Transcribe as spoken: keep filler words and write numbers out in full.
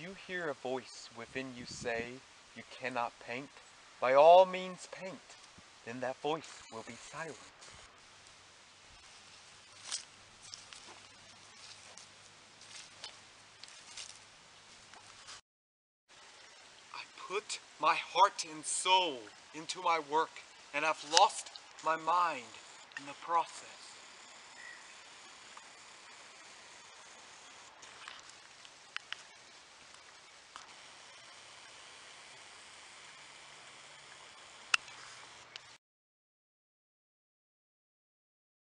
you hear a voice within you say you cannot paint, by all means paint, then that voice will be silent. I put my heart and soul into my work, and I've lost my mind in the process.